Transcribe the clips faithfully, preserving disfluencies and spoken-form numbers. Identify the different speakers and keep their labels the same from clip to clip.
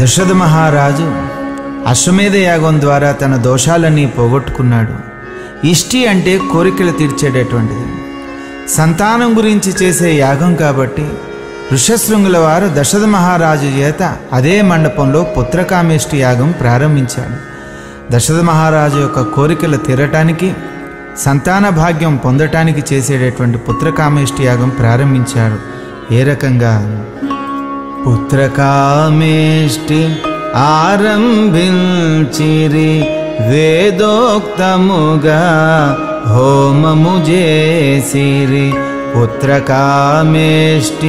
Speaker 1: దశరథ మహారాజు అశ్వమేధ యాగం ద్వారా తన దోషాలన్నీ పోగొట్టుకున్నాడు. ఇష్టి అంటే కోరికలు తీర్చేటటువంటిది. సంతానం గురించి చేసే యాగం కాబట్టి ఋషశృంగుల వారు దశరథ మహారాజు చేత అదే మండపంలో పుత్రకామేష్టి యాగం ప్రారంభించాడు. దశరథ మహారాజు యొక్క కోరికలు తీరటానికి, సంతాన భాగ్యం పొందటానికి చేసేటటువంటి పుత్రకామేష్టి యాగం ప్రారంభించాడు. ఏ రకంగా? పుత్రకామేష్టి ఆరంభించిరి వేదోక్తముగా హోమము చేసిరి. పుత్రకామేష్టి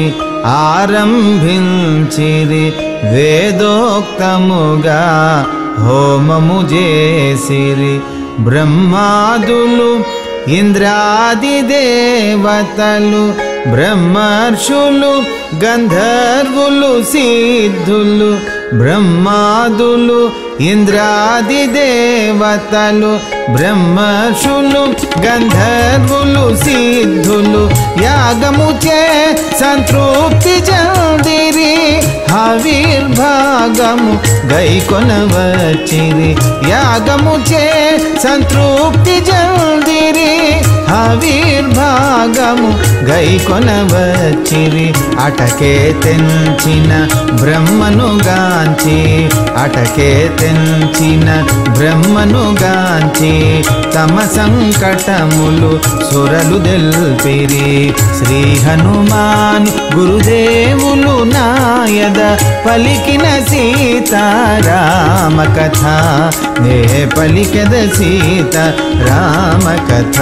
Speaker 1: ఆరంభించిరి వేదోక్తముగా హోమము చేసిరి. బ్రహ్మాదులు ఇంద్రాది దేవతలు బ్రహ్మర్షులు గంధర్వులు సిద్ధులు. బ్రహ్మాదులు ఇంద్రాది దేవతలు బ్రహ్మర్షులు గంధర్వులు సిద్ధులు యాగము చే సంతృప్తి చెందిరి. హవిర్భాగము గైకొనవచ్చిరి. యాగము చే సంతృప్తి చెందిరి. హవిర్భాగము గైకొనవచ్చిరి. అటకే తెంచిన బ్రహ్మను గాంచి, అటకే తెంచిన బ్రహ్మను గాంచి తమ సంకటములు సురలు దెల్పిరి. శ్రీ హనుమాన్ గురుదేవులు నాయద పలికిన సీతారామ కథ, నే పలికెద సీత రామ కథ.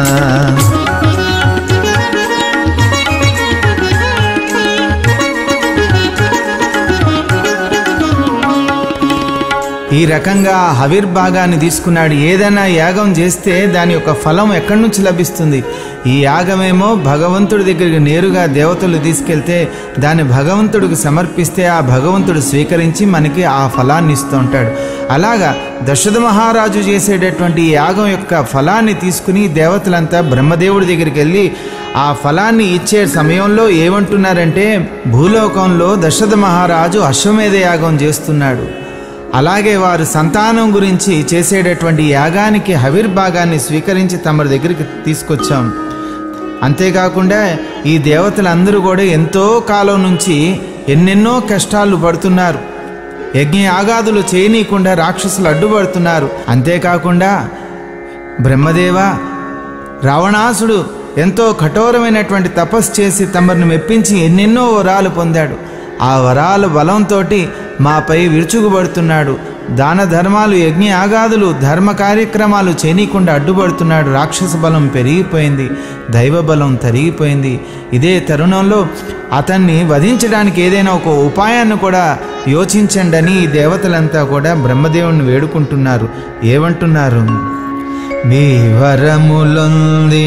Speaker 1: ఈ రకంగా హవిర్భాగాన్ని తీసుకున్నాడు. ఏదైనా యాగం చేస్తే దాని యొక్క ఫలం ఎక్కడి నుంచి లభిస్తుంది? ఈ యాగమేమో భగవంతుడి దగ్గరికి నేరుగా దేవతలు తీసుకెళ్తే దాన్ని భగవంతుడికి సమర్పిస్తే ఆ భగవంతుడు స్వీకరించి మనకి ఆ ఫలాన్ని ఇస్తూ ఉంటాడు. అలాగా దశరథ మహారాజు చేసేటటువంటి ఈ యాగం యొక్క ఫలాన్ని తీసుకుని దేవతలంతా బ్రహ్మదేవుడి దగ్గరికి వెళ్ళి ఆ ఫలాన్ని ఇచ్చే సమయంలో ఏమంటున్నారంటే, భూలోకంలో దశరథ మహారాజు అశ్వమేధ యాగం చేస్తున్నాడు, అలాగే వారు సంతానం గురించి చేసేటటువంటి యాగానికి హవిర్భాగాన్ని స్వీకరించి తమ దగ్గరికి తీసుకొచ్చాం. అంతేకాకుండా ఈ దేవతలందరూ కూడా ఎంతో కాలం నుంచి ఎన్నెన్నో కష్టాలు పడుతున్నారు. యజ్ఞ యాగాదులు చేయనీయకుండా రాక్షసులు అడ్డుపడుతున్నారు. అంతేకాకుండా బ్రహ్మదేవ, రావణాసుడు ఎంతో కఠోరమైనటువంటి తపస్సు చేసి తమను మెప్పించి ఎన్నెన్నో వరాలు పొందాడు. ఆ వరాల బలంతో మాపై విరుచుకుపడుతున్నాడు. దాన ధర్మాలు యజ్ఞ యాగాదులు ధర్మ కార్యక్రమాలు చేయనీయకుండా అడ్డుపడుతున్నాడు. రాక్షస బలం పెరిగిపోయింది, దైవ బలం తరిగిపోయింది. ఇదే తరుణంలో అతన్ని వధించడానికి ఏదైనా ఒక ఉపాయాన్ని కూడా యోచించండి అని ఈ దేవతలంతా కూడా బ్రహ్మదేవుని వేడుకుంటున్నారు. ఏమంటున్నారు? మీ వరములొంది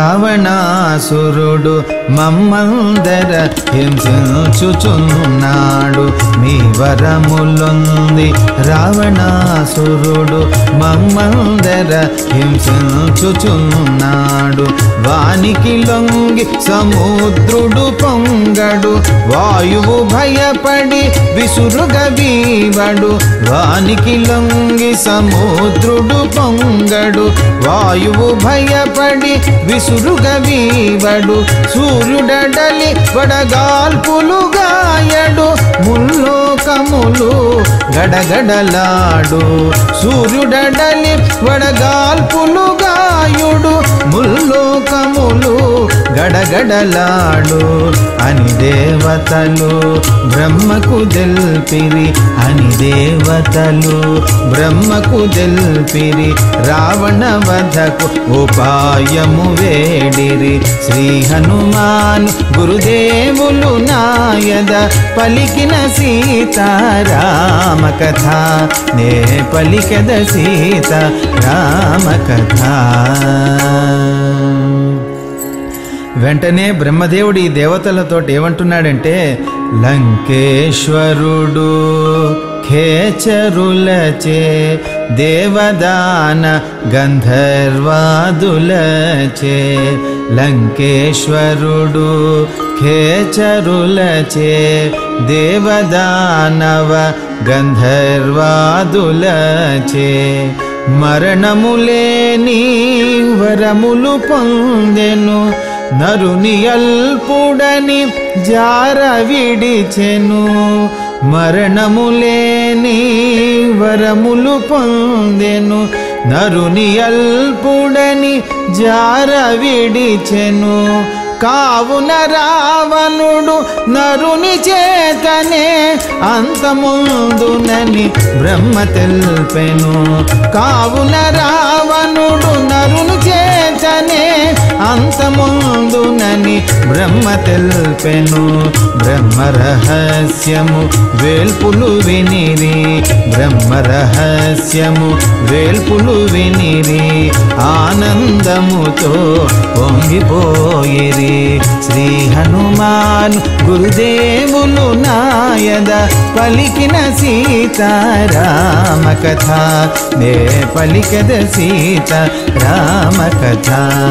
Speaker 1: రావణాసురుడు మమ్మందర హింసించుచున్నాడు. మీ వరములొంది రావణాసురుడు మమ్మందర హింసించుచున్నాడు. వానికి లొంగి సముద్రుడు పొంగడు, వాయువు భయపడి విసురుగ వీవడు. వానికి లొంగి సముద్రుడు పొంగడు, వాయువు భయపడి విసురుగ వీవడు. సూర్యుడడలి వడగాల్పులు గాయడు, ముల్లోకములు గడగడలాడు. సూర్యుడడలి వడగాల్పులు గాయుడు, ముల్లోకములు గడగడలాడు. అని దేవతలు బ్రహ్మకు దెల్పిరి, అని దేవతలు బ్రహ్మకు దెల్పిరి. రావణ వధకు ఉపాయము వేడిరి. శ్రీ హనుమాన్ గురుదేవులు నాయద పలికిన సీతారామ కథ, నే పలికెద సీత రామ కథ. వెంటనే బ్రహ్మదేవుడి దేవతలతో ఏమంటున్నాడంటే, లంకేశ్వరుడు ఖేచరులచే దేవదాన గంధర్వాదులచే. లంకేశ్వరుడు ఖేచరులచే దేవదానవ గంధర్వాదులచే మరణములేని వరములు పొందెను నరుని అల్పుడని జార విడిచెను మరణములేని వరములు పొందెను నరుని అల్పుడని జార విడిచెను కావున రావణుడు నరుని చేతనే అంతముందునని బ్రహ్మ తెల్పెను కావున రావణుడు నరుని చేతనే అంతముందునని బ్రహ్మ తెల్పెను బ్రహ్మ రహస్యము వేల్పులు వినిరి బ్రహ్మ రహస్యము వేల్పులు వినిరి ఆనందముతో పొంగిపోయిరి శ్రీ హనుమాన్ గురుదేవులు నాయద పలికిన సీతారామ కథ నే పలికద సీతారామ కథ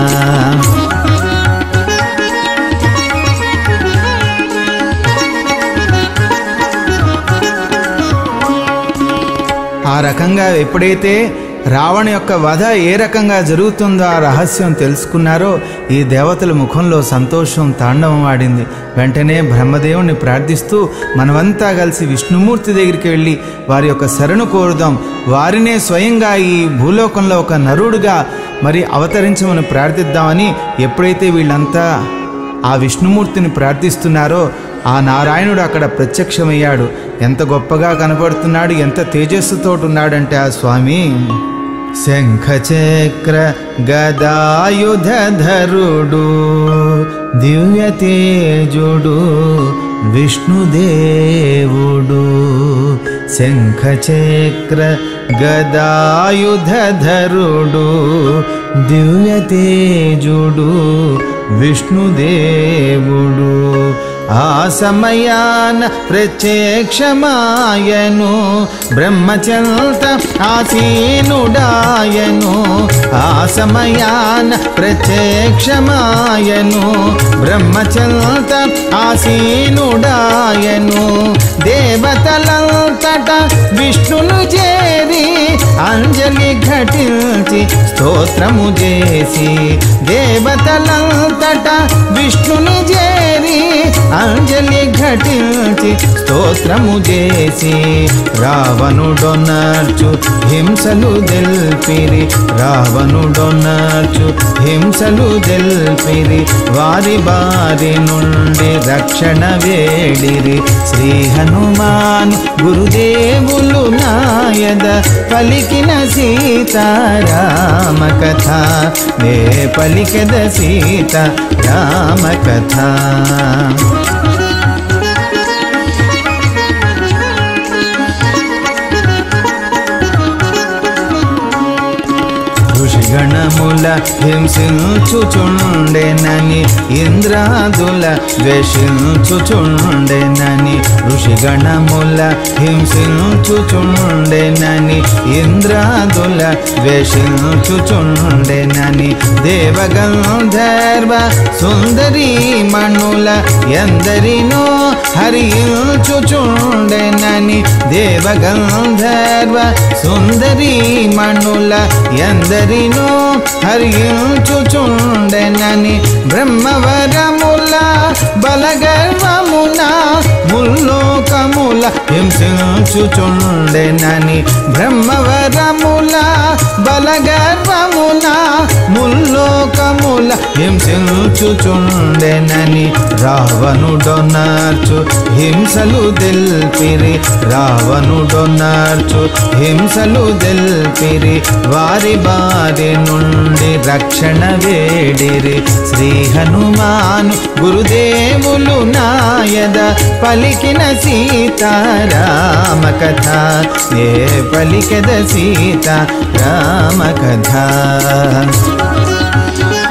Speaker 1: ఆ రకంగా ఎప్పుడైతే రావణ యొక్క వధ ఏ రకంగా జరుగుతుందో ఆ రహస్యం తెలుసుకున్నారో ఈ దేవతల ముఖంలో సంతోషం తాండవం ఆడింది. వెంటనే బ్రహ్మదేవుని ప్రార్థిస్తూ మనమంతా కలిసి విష్ణుమూర్తి దగ్గరికి వెళ్ళి వారి యొక్క శరణు కోరుదాం, వారినే స్వయంగా ఈ భూలోకంలో ఒక నరుడుగా మరి అవతరించమని ప్రార్థిద్దామని ఎప్పుడైతే వీళ్ళంతా ఆ విష్ణుమూర్తిని ప్రార్థిస్తున్నారో ఆ నారాయణుడు అక్కడ ప్రత్యక్షమయ్యాడు. ఎంత గొప్పగా కనపడుతున్నాడు, ఎంత తేజస్సుతో ఉన్నాడంటే ఆ స్వామి శంఖచక్ర గదాయుధరుడు దివ్య తేజుడు విష్ణుదేవుడు శంఖచక్ర గదాయుధరుడు దివ్య తేజుడు విష్ణుదేవుడు ఆ సమయాన ప్రత్యక్షమాయను బ్రహ్మచంత ఆసీనుడాయను ఆ సమయాన ప్రత్యక్షమాయను బ్రహ్మచంత ఆసీనుడాయను దేవతలంతట విష్ణును చేరి అంజలి ఘటించి స్తోత్రము చేసి దేవతలంతట విష్ణుని చేరి అంజలి ఘటించి స్తోత్రము చేసి రావణుడొనర్చు హింసలు దెల్పిరి రావణుడొనర్చు హింసలు దెల్పిరి వారి బారి నుండి రక్షణ వేడిరి శ్రీ హనుమాన్ గురుదేవులు నాయద పలికిన సీతారామ కథ నే పలికద సీతారామ కథ ఋషిగణముల హింసించుచుండెనని ఇంద్రాదుల ద్వేషించుచుండెనని ఋషిగణముల హింసించుచుండెనని ఇంద్రాదుల ద్వేషించుచుండెనని దేవగంధర్వ సుందరీ మణుల ఎందరినో హరించుచుండెనని దేవగంధర్వ సుందరీ మణుల ఎందరినో హరించుచుండెనని బ్రహ్మవరముల బలగర్వమున ముల్లోకముల హింసించుచుండెనని బ్రహ్మవరముల బలగర్వమున ముల్లోకముల హింసించుచుండెనని రావణుడొనర్చు హింసలు దెల్పిరి రావణుడొనర్చు హింసలు దెల్పిరి వారి బారి నుండి రక్షణ వేడిరి శ్రీ హనుమాను గురుదేవులు నాయద పలికిన సీతారామ కథ ఏ పలికద సీతారామ కథ